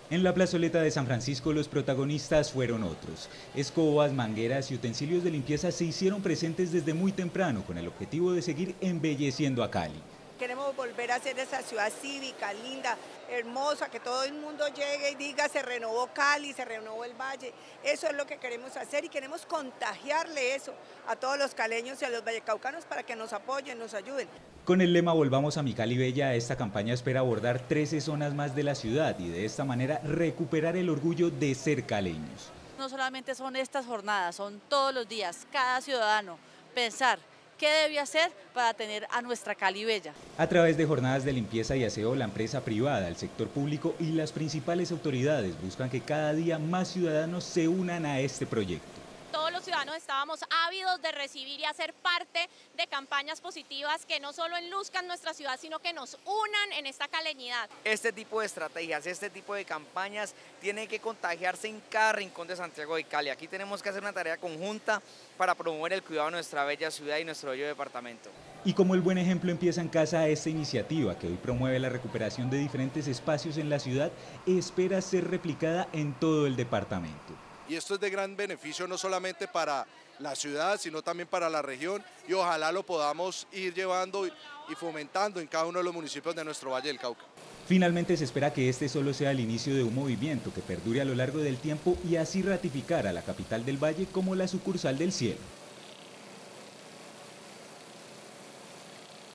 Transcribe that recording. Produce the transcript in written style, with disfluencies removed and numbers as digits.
En la plazoleta de San Francisco los protagonistas fueron otros. Escobas, mangueras y utensilios de limpieza se hicieron presentes desde muy temprano con el objetivo de seguir embelleciendo a Cali. Queremos volver a hacer esa ciudad cívica, linda, hermosa, que todo el mundo llegue y diga se renovó Cali, se renovó el Valle. Eso es lo que queremos hacer y queremos contagiarle eso a todos los caleños y a los vallecaucanos para que nos apoyen, nos ayuden. Con el lema Volvamos a mi Cali Bella, esta campaña espera abordar 13 zonas más de la ciudad y de esta manera recuperar el orgullo de ser caleños. No solamente son estas jornadas, son todos los días, cada ciudadano pensar qué debe hacer para tener a nuestra Cali bella. A través de jornadas de limpieza y aseo, la empresa privada, el sector público y las principales autoridades buscan que cada día más ciudadanos se unan a este proyecto. Todos los ciudadanos estábamos ávidos de recibir y hacer parte de campañas positivas que no solo enluzcan nuestra ciudad, sino que nos unan en esta caleñidad. Este tipo de estrategias, este tipo de campañas tiene que contagiarse en cada rincón de Santiago de Cali. Aquí tenemos que hacer una tarea conjunta para promover el cuidado de nuestra bella ciudad y nuestro bello departamento. Y como el buen ejemplo empieza en casa, esta iniciativa que hoy promueve la recuperación de diferentes espacios en la ciudad espera ser replicada en todo el departamento. Y esto es de gran beneficio no solamente para la ciudad, sino también para la región y ojalá lo podamos ir llevando y fomentando en cada uno de los municipios de nuestro Valle del Cauca. Finalmente se espera que este solo sea el inicio de un movimiento que perdure a lo largo del tiempo y así ratificar a la capital del Valle como la sucursal del cielo.